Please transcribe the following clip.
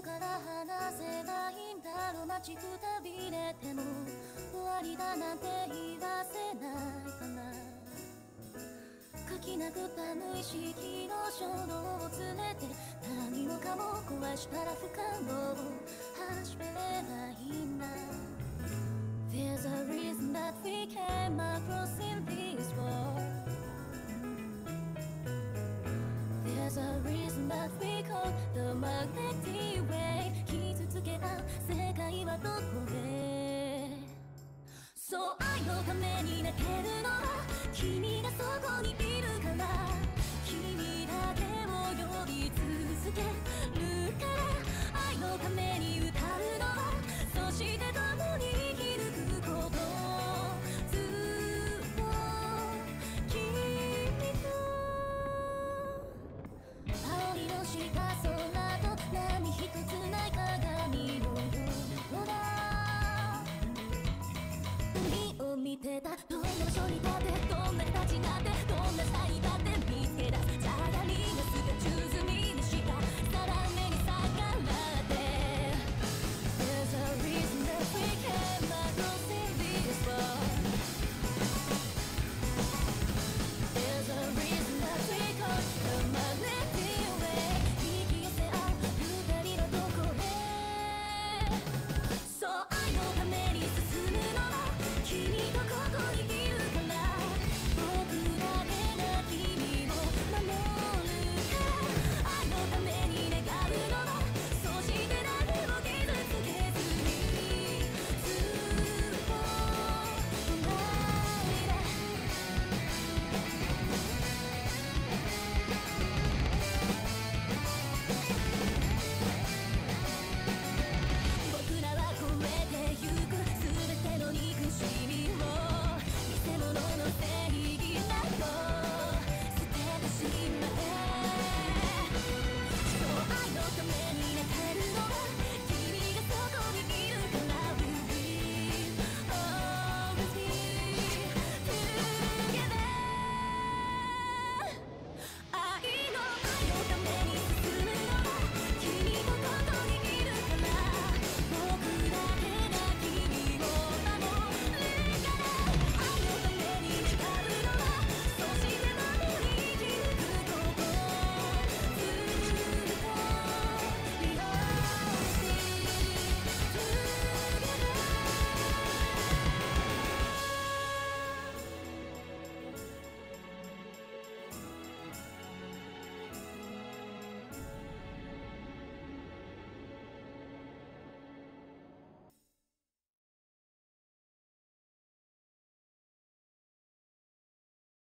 から話せばいいんだろう。待ちくたびれても終わりだなんて言わせないかな。書き殴った無意識の衝動を連れて何もかも壊したら不可能を始めればいいんだ。 There's a reason that we came across in this world. There's a reason that we call the magnetic way. 傷つけた世界はどこへ。そう愛のために泣けるのは君がそこにいるから。君だけを呼び続けるから。愛のために歌うのは